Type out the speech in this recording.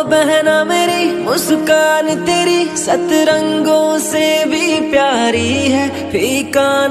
बहना मेरी मुस्कान तेरी सतरंगों से भी प्यारी है, फीका